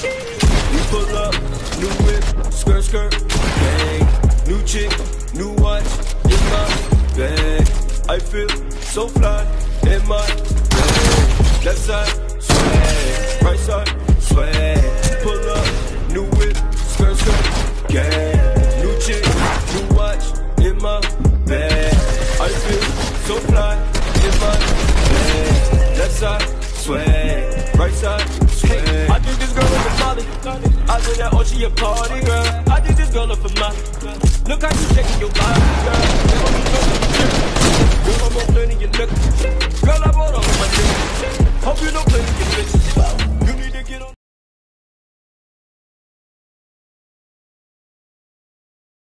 We pull up, new whip, skirt, skirt, gang. New chick, new watch, in my bag. I feel so fly, in my bag. Left side, swag, right side, swag. Pull up, new whip, skirt, skirt, gang. New chick, new watch, in my bag. I feel so fly, in my bag. Left side, swag, right side, swag. Hey, I think this girl is a molly. I think that oh she a party girl. I think this girl up for mine. Look how you shaking your body, girl. Girl, I'm more plenty you look.